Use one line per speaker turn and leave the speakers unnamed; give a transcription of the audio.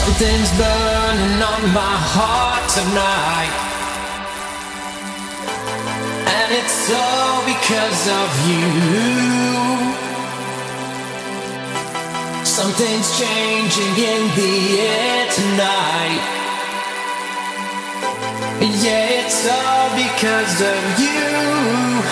Something's burning on my heart tonight, and it's all because of you. Something's changing in the air tonight. Yeah, it's all because of you.